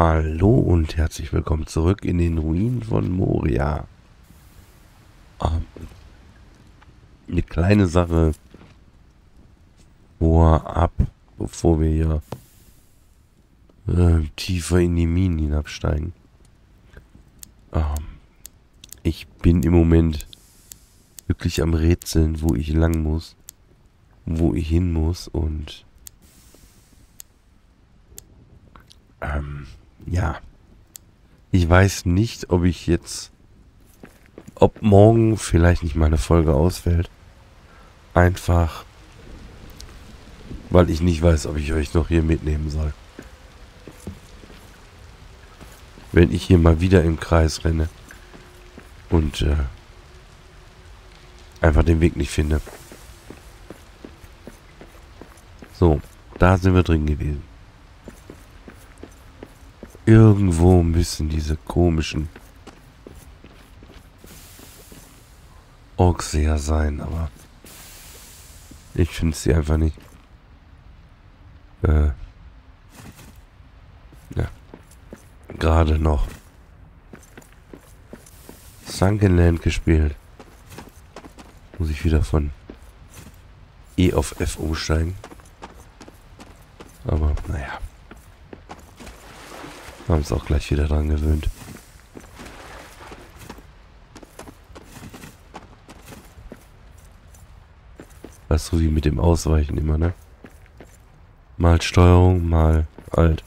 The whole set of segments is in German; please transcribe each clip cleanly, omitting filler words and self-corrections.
Hallo und herzlich willkommen zurück in den Ruinen von Moria. Ähm, Eine kleine Sache vorab, bevor wir hier tiefer in die Minen hinabsteigen. Ähm, Ich bin im Moment wirklich am Rätseln, wo ich lang muss, wo ich hin muss und ja, ich weiß nicht, ob morgen vielleicht nicht mal eine Folge ausfällt. Einfach, weil ich nicht weiß, ob ich euch noch hier mitnehmen soll. Wenn ich hier mal wieder im Kreis renne und einfach den Weg nicht finde. So, da sind wir drin gewesen. Irgendwo müssen diese komischen Orks ja sein, aber ich finde sie einfach nicht. Ja, gerade noch Sunkenland gespielt. Muss ich wieder von E auf F umsteigen. Aber naja. Haben uns auch gleich wieder dran gewöhnt. Das ist so wie mit dem Ausweichen immer, ne? Mal Steuerung, mal Alt.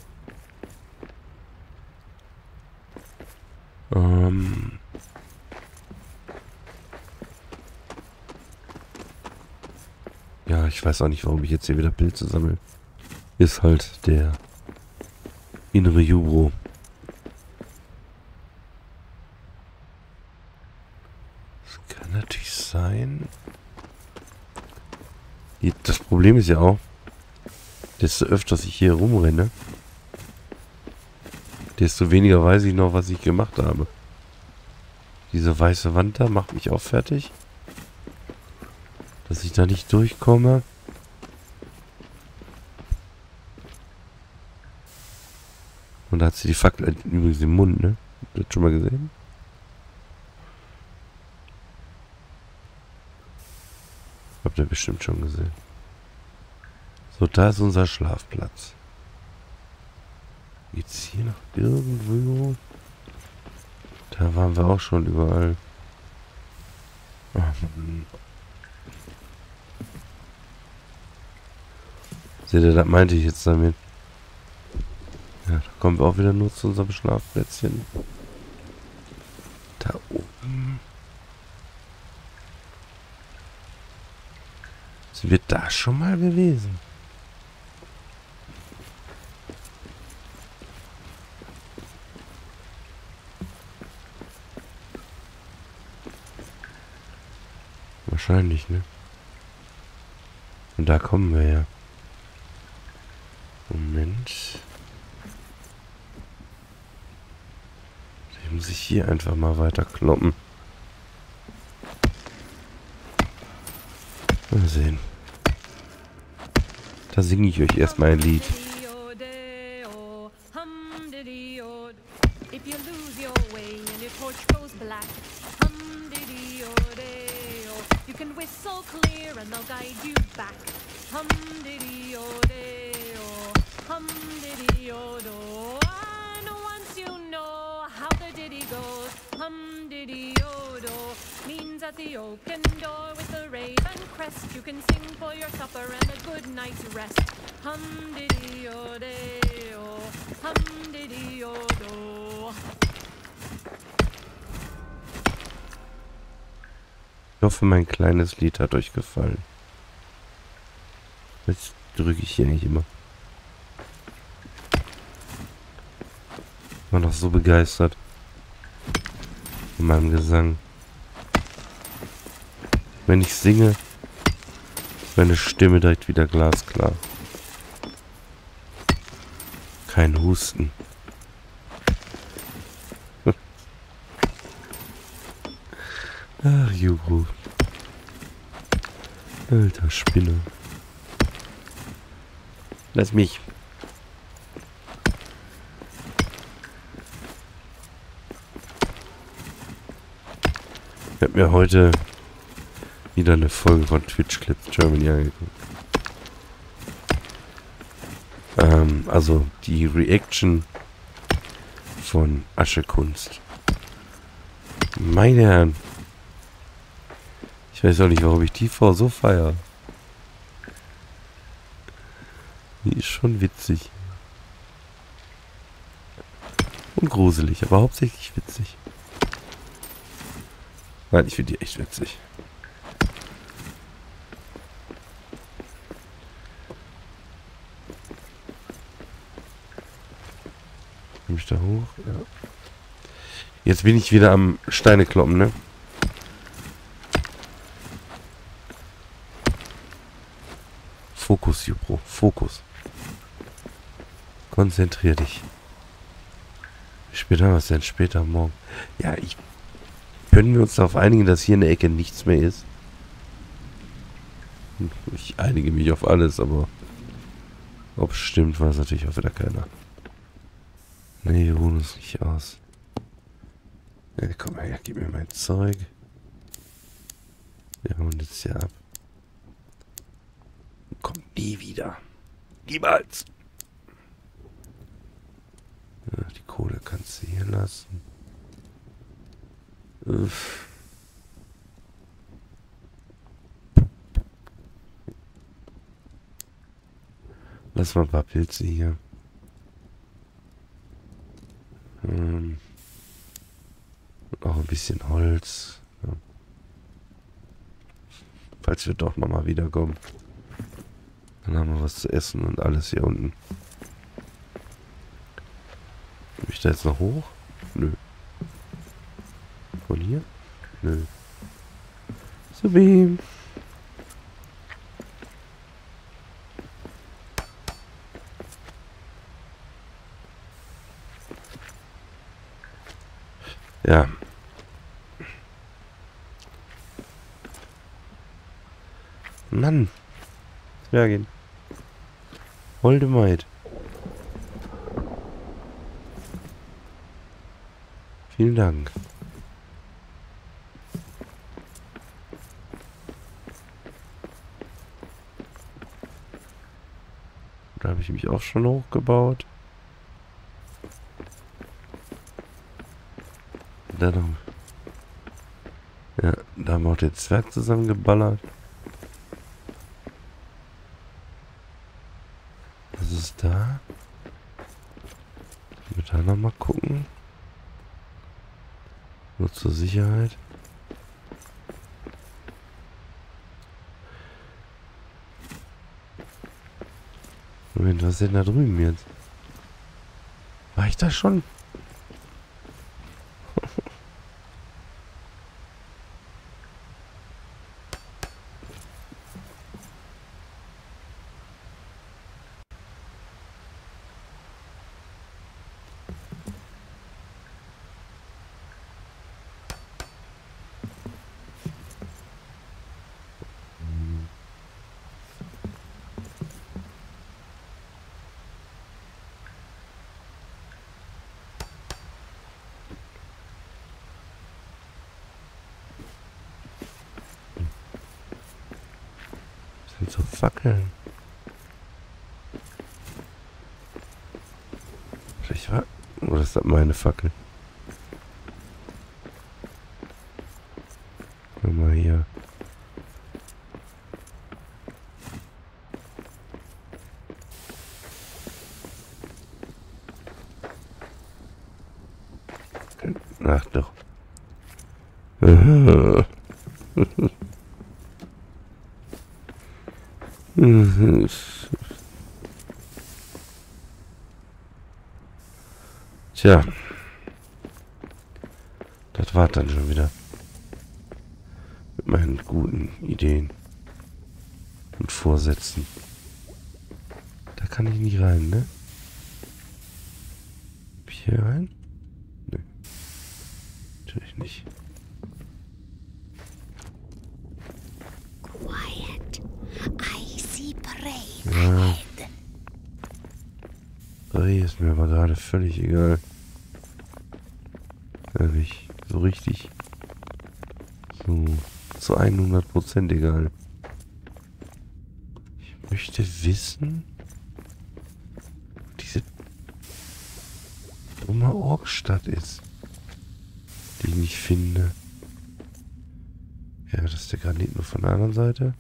Ja, ich weiß auch nicht, warum ich jetzt hier wieder Pilze sammle. Ist halt der innere Jubro. Das kann natürlich sein. Das Problem ist ja auch, desto öfter ich hier rumrenne, desto weniger weiß ich noch, was ich gemacht habe. Diese weiße Wand da macht mich auch fertig. Dass ich da nicht durchkomme. Und da hat sie die Fackel übrigens im Mund, ne? Habt ihr das schon mal gesehen? Habt ihr bestimmt schon gesehen. So, da ist unser Schlafplatz. Geht's hier noch irgendwo? Da waren wir auch schon überall. Oh Mann. Seht ihr, das meinte ich jetzt damit. Ja, da kommen wir auch wieder nur zu unserem Schlafplätzchen. Da oben. Sind wir da schon mal gewesen? Wahrscheinlich, ne? Und da kommen wir ja. Moment. Ich muss ich hier einfach mal weiter kloppen. Mal sehen. Da singe ich euch erstmal ein Lied. If you lose your way and your torch goes black, hum-diddy-o-day-o. You can whistle clear and they'll guide you back. Hum-diddy-o-day-o, hum-diddy-o-do. And once you know how the ditty goes, hum-diddy-o-do means at the oaken door with the raven crest you can sing for your supper and a good night's rest. Hum-diddy-o-day-o, hum-diddy-o-do. Ich hoffe, mein kleines Lied hat euch gefallen. Jetzt drücke ich hier eigentlich immer. Ich war noch so begeistert von meinem Gesang. Wenn ich singe, ist meine Stimme direkt wieder glasklar. Kein Husten. Ach, Jubro. Alter Spinner. Lass mich. habe mir heute wieder eine Folge von Twitch Clips Germany angeguckt. Also die Reaction von Aschekunst. Meine Herren. Ich weiß auch nicht, warum ich die Frau so feiere. Die ist schon witzig. Und gruselig, aber hauptsächlich witzig. Nein, ich finde die echt witzig. Komm ich da hoch? Ja. Jetzt bin ich wieder am Steine kloppen, ne? Fokus, Jubro. Fokus. Konzentrier dich. Später, was denn? Später morgen. Ja, können wir uns darauf einigen, dass hier in der Ecke nichts mehr ist? Ich einige mich auf alles, aber ob es stimmt, weiß natürlich auch wieder keiner. Nee, wir ruhen uns nicht aus. Ja, komm mal her, gib mir mein Zeug. Wir hauen jetzt hier ab. Kommt nie wieder. Niemals. Ja, die Kohle kannst du hier lassen. Uff. Lass mal ein paar Pilze hier. Auch ein bisschen Holz. Ja. Falls wir doch nochmal wiederkommen. Dann haben wir was zu essen und alles hier unten. Komm ich da jetzt noch hoch? Nö. Von hier? Nö. So wie. Ja. Mann. Zwergin. Holde Maid. Vielen Dank. Da habe ich mich auch schon hochgebaut. Dann ja, da haben wir auch den Zwerg zusammengeballert. Was ist da? Ich will da nochmal gucken. Nur zur Sicherheit. Moment, was ist denn da drüben jetzt? War ich da schon? Sind so Fackeln. Vielleicht war... Oder ist das meine Fackel? Guck mal hier. Ach doch. Tja. Das war dann schon wieder. Mit meinen guten Ideen. Und Vorsätzen. Da kann ich nicht rein, ne? Hier rein? Ne. Natürlich nicht. Quiet. I see prey Ja. ahead. Ist mir aber gerade völlig egal. Ehrlich, so richtig So, zu 100% egal. Ich möchte wissen, wo diese dumme Orkstadt ist, die ich nicht finde. Ja, das ist der Granit nur von der anderen Seite.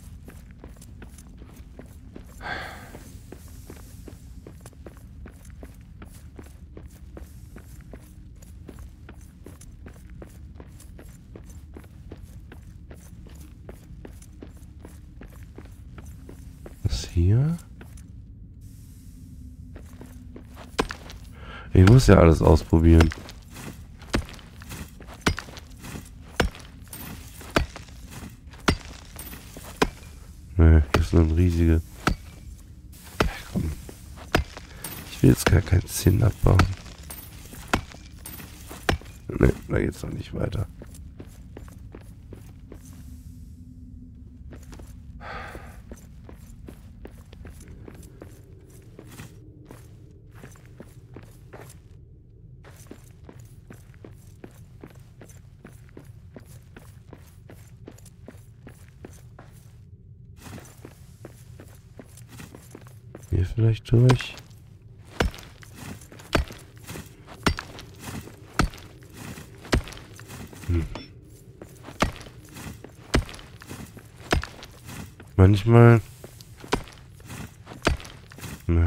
Was hier? Ich muss ja alles ausprobieren. Ne, hier ist nur ein riesige. Komm. Ich will jetzt gar keinen Zinn abbauen. Ne, da geht's noch nicht weiter. Hier vielleicht durch. Manchmal. Ne.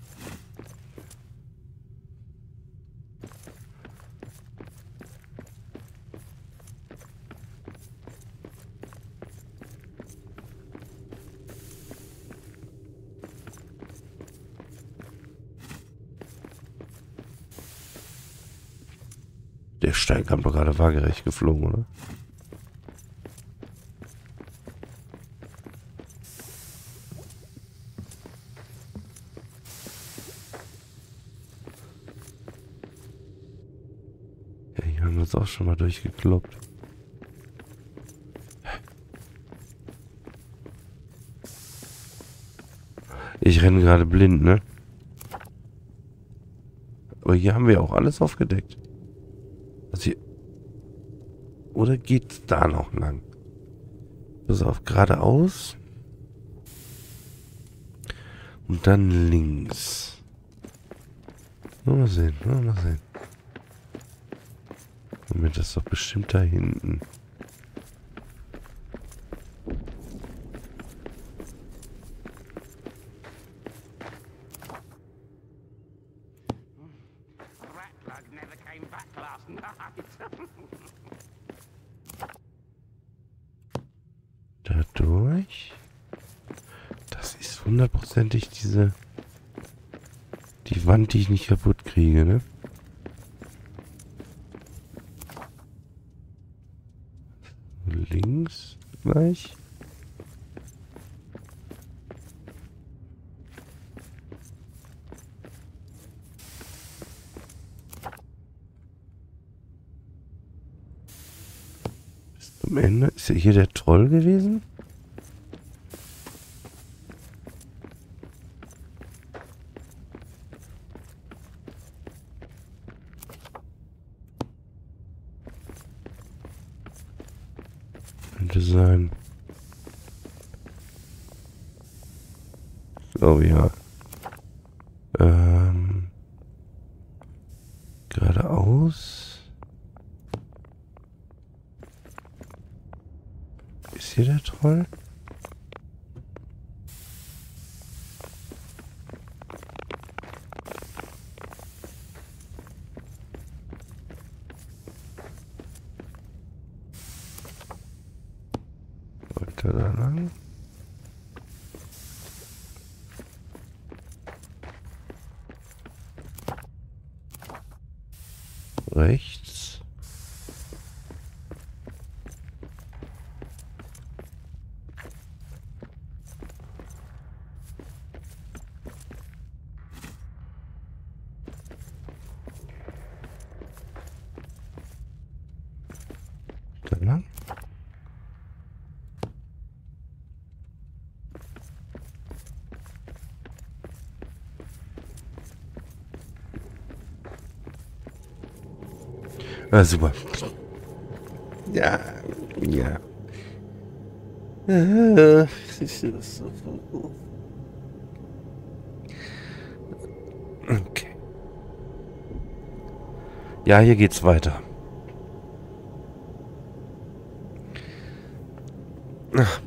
Der Stein kam doch gerade waagerecht geflogen, oder? Ja, hier haben wir uns auch schon mal durchgekloppt. Ich renne gerade blind, ne? Aber hier haben wir auch alles aufgedeckt. Also hier. Oder geht's da noch lang? Pass auf, geradeaus. Und dann links. Mal sehen, mal sehen. Moment, das ist doch bestimmt da hinten. Dadurch. Das ist hundertprozentig die Wand, die ich nicht kaputt kriege, ne? Links gleich. Bis zum Ende. Ist ja hier der Troll gewesen? Könnte sein. Oh ja. Geradeaus. Ist hier der Troll? Weiter da lang. Rechts. Da lang. Ah, super. Ja, Ja. Okay. Ja, hier geht's weiter. Ach,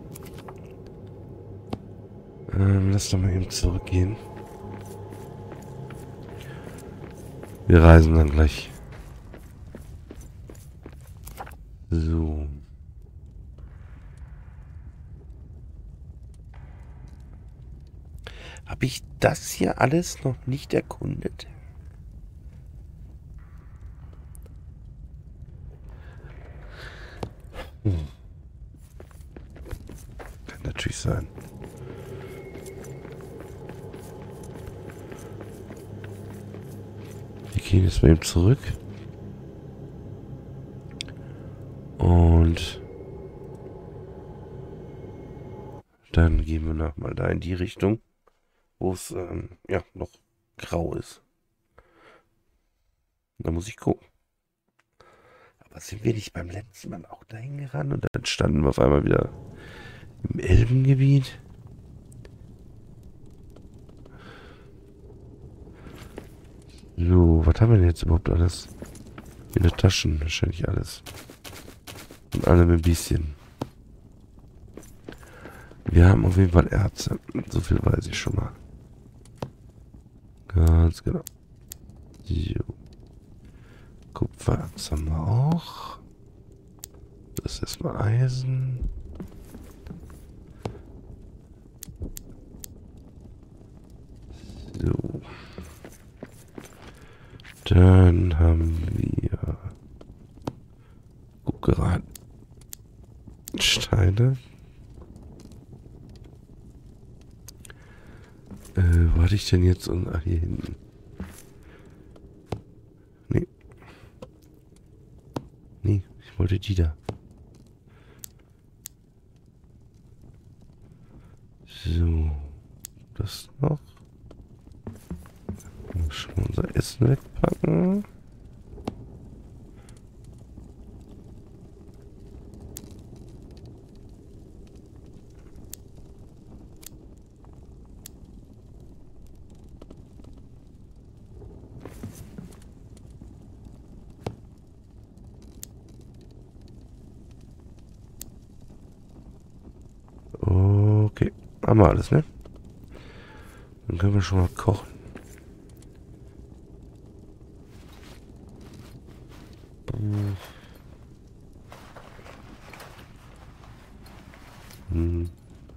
lass doch mal eben zurückgehen. Wir reisen dann gleich. So. Habe ich das hier alles noch nicht erkundet? Kann natürlich sein. Wir gehen jetzt mal eben zurück. Und dann gehen wir nochmal da in die Richtung, wo es ja noch grau ist. Da muss ich gucken. Aber sind wir nicht beim letzten Mal auch dahin gerannt und dann standen wir auf einmal wieder im Elbengebiet? So, was haben wir denn jetzt überhaupt alles? In den Taschen, wahrscheinlich alles. Und allem ein bisschen. Wir haben auf jeden Fall Erze. So viel weiß ich schon mal. Ganz genau. So. Kupfererz haben wir auch. Das ist erstmal Eisen. So. Dann haben wir Guckeran. Steine. Wo hatte ich denn jetzt? Ach, hier hinten. Nee. Nee, ich wollte die da. So. Das noch. Schon mal unser Essen wegpacken. Okay, haben wir alles, ne? Dann können wir schon mal kochen. Hm.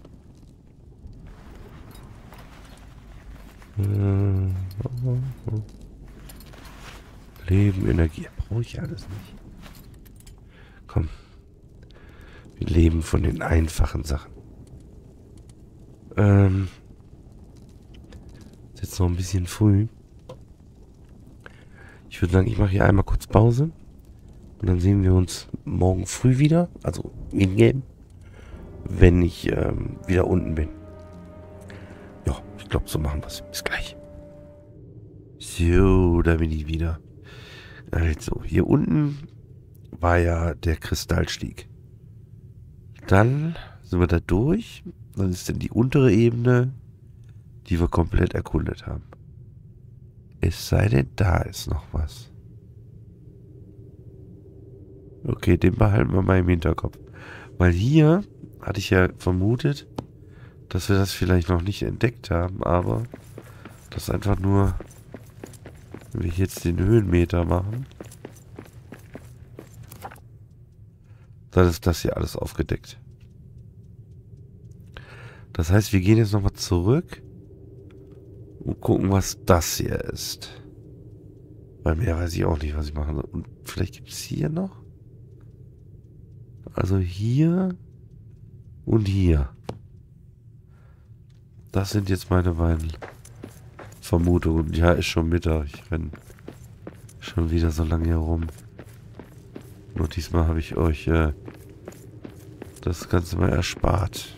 Leben, Energie. Brauche ich alles nicht. Komm. Wir leben von den einfachen Sachen. Ist jetzt noch ein bisschen früh. Ich würde sagen, ich mache hier einmal kurz Pause. Und dann sehen wir uns morgen früh wieder. Also in-game. Wenn ich wieder unten bin. Ja, ich glaube, so machen wir es. Bis gleich. So, da bin ich wieder. Also, hier unten war ja der Kristallstieg. Dann sind wir da durch. Dann ist dann die untere Ebene, die wir komplett erkundet haben. Es sei denn, da ist noch was. Okay, den behalten wir mal im Hinterkopf. Weil hier hatte ich ja vermutet, dass wir das vielleicht noch nicht entdeckt haben, aber das einfach nur, wenn wir jetzt den Höhenmeter machen, dann ist das hier alles aufgedeckt. Das heißt, wir gehen jetzt nochmal zurück und gucken, was das hier ist. Weil mehr weiß ich auch nicht, was ich machen soll. Und vielleicht gibt es hier noch? Also hier und hier. Das sind jetzt meine beiden Vermutungen. Ja, ist schon Mittag. Ich renne schon wieder so lange hier rum. Nur diesmal habe ich euch das Ganze mal erspart.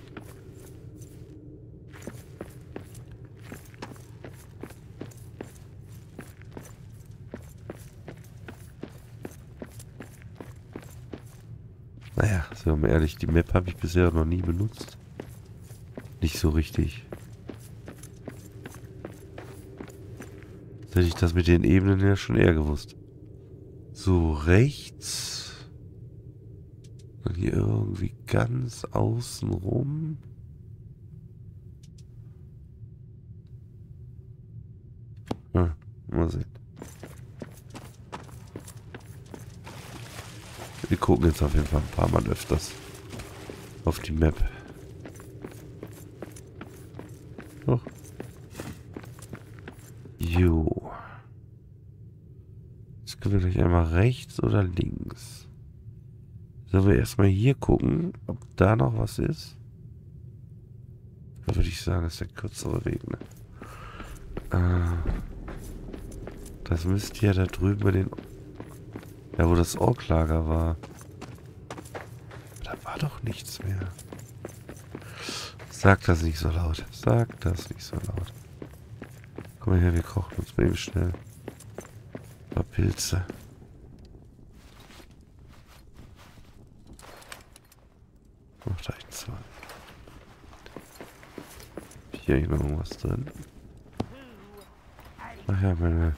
Naja, sagen wir mal ehrlich, die Map habe ich bisher noch nie benutzt. Nicht so richtig. Jetzt hätte ich das mit den Ebenen ja schon eher gewusst. So, rechts. Und hier irgendwie ganz außen rum. Mal sehen. Wir gucken jetzt auf jeden Fall ein paar Mal öfters auf die Map. Doch. Jo. Jetzt können wir gleich einmal rechts oder links. Sollen wir erstmal hier gucken, ob da noch was ist? Da würde ich sagen, das ist der kürzere Weg, ne? Das müsste ja da drüben bei den... Ja, wo das Orklager war. Da war doch nichts mehr. Sag das nicht so laut. Sag das nicht so laut. Komm mal her, wir kochen uns mal eben schnell. Ein paar Pilze. Ach, da ist zwei. Hier eigentlich noch irgendwas drin. Ach ja, meine...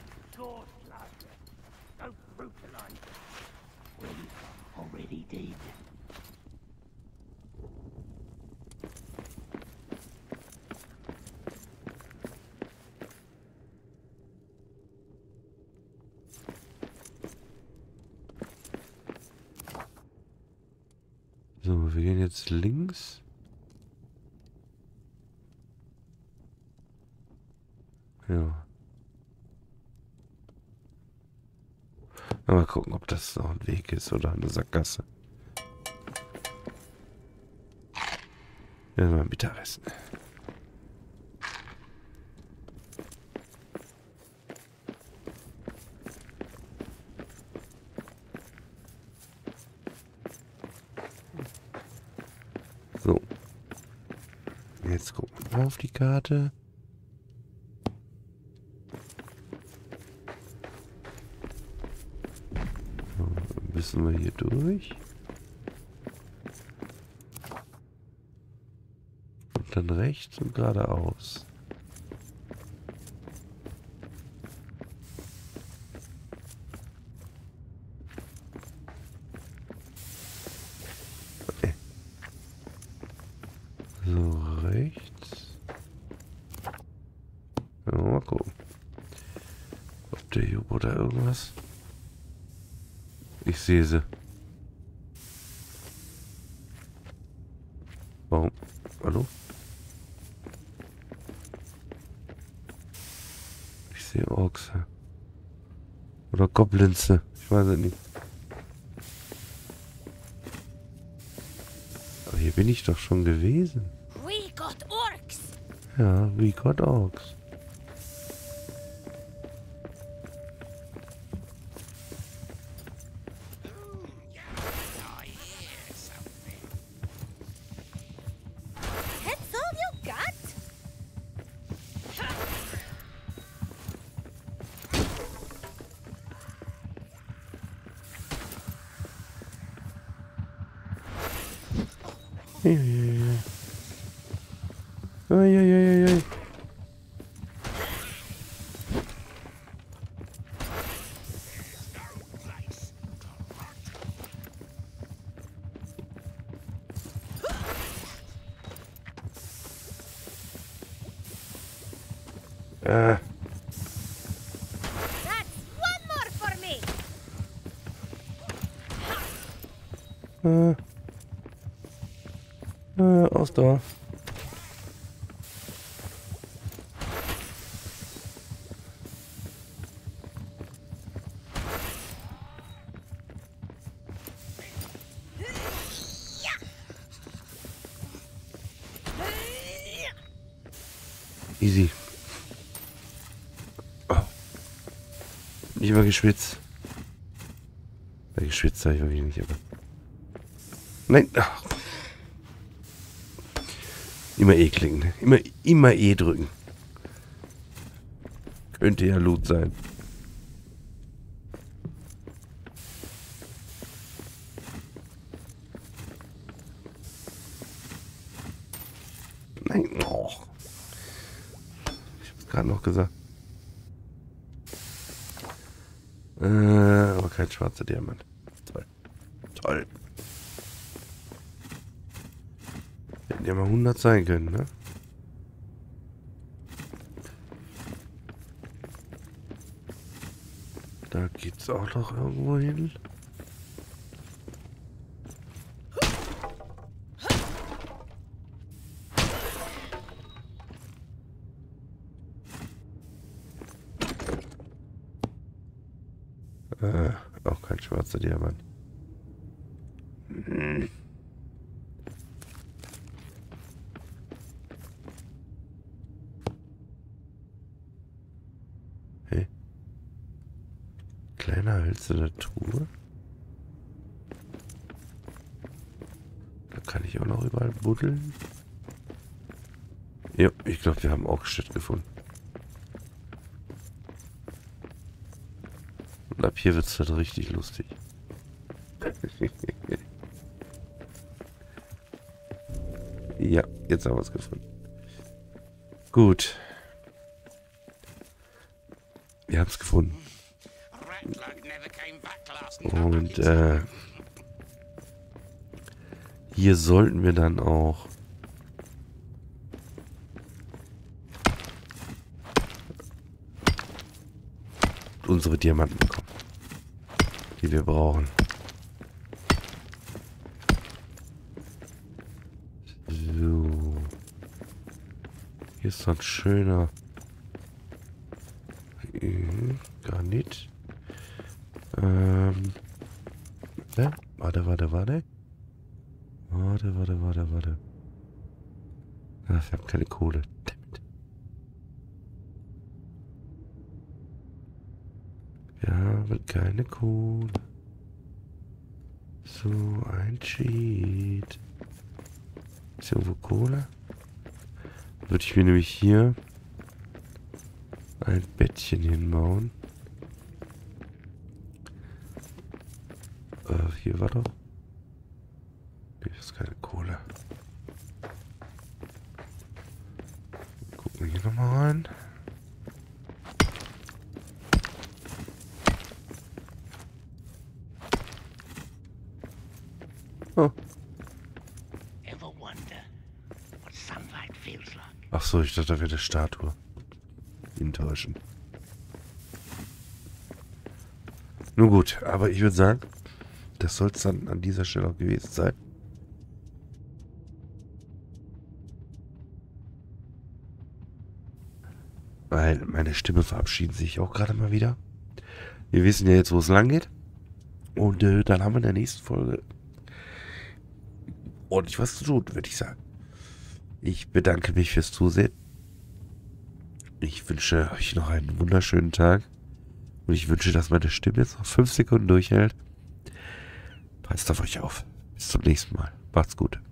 So, wir gehen jetzt links. Ja. Mal gucken, ob das noch ein Weg ist oder eine Sackgasse. Ja, mal Mittagessen. So. Jetzt gucken wir mal auf die Karte. So, müssen wir hier durch. Und dann rechts und geradeaus. So, rechts. Ja, mal gucken. Ob der hier oder irgendwas. Ich sehe sie. Warum? Hallo? Ich sehe Orks. Oder Goblinse. Ich weiß es nicht. Aber hier bin ich doch schon gewesen. We got orcs. Ja, we got Orks. That's all you got? Ei. That's one more for me. Ausdauer. Easy. Oh. Nicht immer geschwitzt. Geschwitzt habe ich wirklich nicht, aber... Nein. Ach. Immer E klicken. Immer E drücken. Könnte ja Loot sein. Nein. Oh. Ich hab's gerade noch gesagt. Aber kein schwarzer Diamant. Toll. Toll. Hätten ja mal 100 sein können, ne? Da geht's auch noch irgendwo hin. Auch kein schwarzer Diamant. Hey. Kleiner hölzerner Truhe. Da kann ich auch noch überall buddeln. Ja, ich glaube, wir haben auch stattgefunden. Und ab hier wird es halt richtig lustig. Ja, jetzt haben wir es gefunden. Gut. Wir haben es gefunden. Und hier sollten wir dann auch unsere Diamanten bekommen, die wir brauchen. So. Hier ist so ein schöner Granit. Ne? Warte. Warte. Ach, wir haben keine Kohle. Dammit. Wir haben keine Kohle. So, ein Cheat. Ist hier irgendwo Kohle? Würde ich mir nämlich hier ein Bettchen hinbauen. Hier war doch. Hier ist keine Kohle. Gucken wir hier nochmal rein. Oh. Ach so, ich dachte, da wäre eine Statue. Enttäuschend. Nun gut, aber ich würde sagen, das soll es dann an dieser Stelle auch gewesen sein. Weil meine Stimme verabschiedet sich auch gerade mal wieder. Wir wissen ja jetzt, wo es lang geht. Und dann haben wir in der nächsten Folge ordentlich was zu tun, würde ich sagen. Ich bedanke mich fürs Zusehen. Ich wünsche euch noch einen wunderschönen Tag. Und ich wünsche, dass meine Stimme jetzt noch 5 Sekunden durchhält. Passt auf euch auf. Bis zum nächsten Mal. Macht's gut.